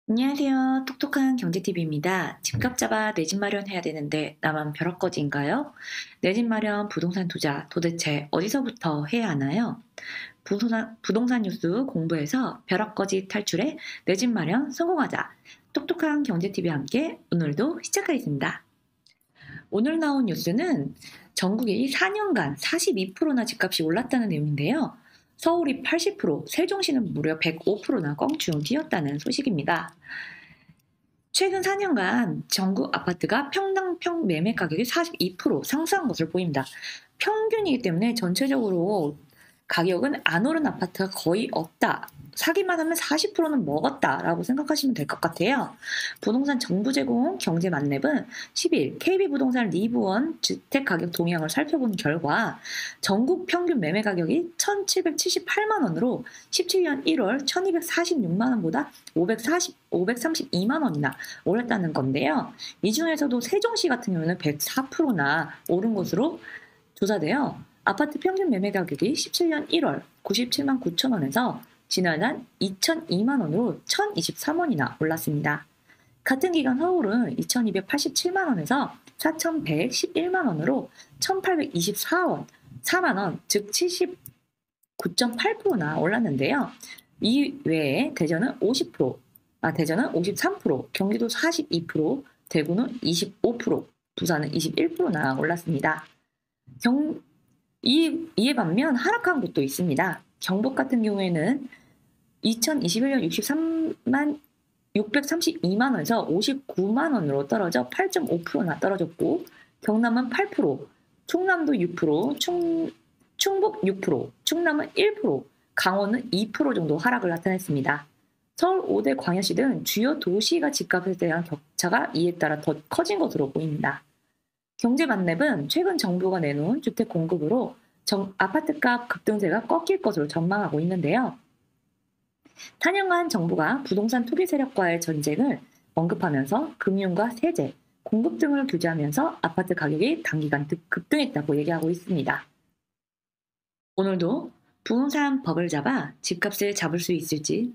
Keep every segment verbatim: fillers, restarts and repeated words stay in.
안녕하세요. 똑똑한 경제티비입니다. 집값 잡아 내 집 마련해야 되는데 나만 벼락거지인가요? 내 집 마련, 부동산 투자 도대체 어디서부터 해야 하나요? 부동산, 부동산 뉴스 공부해서 벼락거지 탈출해 내 집 마련 성공하자. 똑똑한 경제티비와 함께 오늘도 시작하겠습니다. 오늘 나온 뉴스는 전국이 사 년간 사십이 퍼센트나 집값이 올랐다는 내용인데요. 서울이 팔십 퍼센트, 세종시는 무려 백오 퍼센트나 껑충 뛰었다는 소식입니다. 최근 사 년간 전국 아파트가 평당 평 매매 가격이 사십이 퍼센트 상승한 것을 보입니다. 평균이기 때문에 전체적으로 가격은 안 오른 아파트가 거의 없다. 사기만 하면 사십 퍼센트는 먹었다라고 생각하시면 될 것 같아요. 부동산 정부 제공 경제 만렙은 십 일 케이비부동산 리브원 주택가격 동향을 살펴본 결과 전국 평균 매매 가격이 천칠백칠십팔만 원으로 십칠 년 일월 천이백사십육만 원보다 오백사십, 오백삼십이만 원이나 올랐다는 건데요. 이 중에서도 세종시 같은 경우는 백사 퍼센트나 오른 것으로 조사되어 아파트 평균 매매 가격이 십칠 년 일월 구십칠만 구천 원에서 지난해 이천이만 원으로 천이십삼 원이나 올랐습니다. 같은 기간 서울은 이천이백팔십칠만 원에서 사천백십일만 원으로 천팔백이십사 원, 사만 원, 즉 칠십구 점 팔 퍼센트나 올랐는데요. 이 외에 대전은 오십 퍼센트, 아, 대전은 오십삼 퍼센트, 경기도 사십이 퍼센트, 대구는 이십오 퍼센트, 부산은 이십일 퍼센트나 올랐습니다. 경, 이, 이에 반면 하락한 곳도 있습니다. 경북 같은 경우에는 이천이십일 년 육십삼만 육백삼십이만 원에서 오십구만 원으로 떨어져 팔 점 오 퍼센트나 떨어졌고, 경남은 팔 퍼센트, 충남도 육 퍼센트, 충, 충북 육 퍼센트, 충남은 일 퍼센트, 강원은 이 퍼센트 정도 하락을 나타냈습니다. 서울 오 대 광역시 등 주요 도시가 집값에 대한 격차가 이에 따라 더 커진 것으로 보입니다. 경제 만렙은 최근 정부가 내놓은 주택 공급으로 정, 아파트값 급등세가 꺾일 것으로 전망하고 있는데요. 사 년간 정부가 부동산 투기 세력과의 전쟁을 언급하면서 금융과 세제, 공급 등을 규제하면서 아파트 가격이 단기간 급등했다고 얘기하고 있습니다. 오늘도 부동산 법을 잡아 집값을 잡을 수 있을지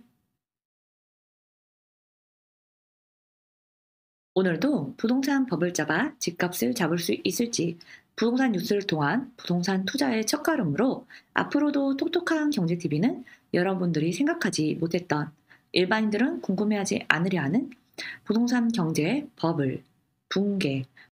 오늘도 부동산 법을 잡아 집값을 잡을 수 있을지 부동산 뉴스를 통한 부동산 투자의 첫걸음으로 앞으로도 똑똑한 경제티비는 여러분들이 생각하지 못했던 일반인들은 궁금해하지 않으려 하는 부동산 경제의 법을, 붕괴,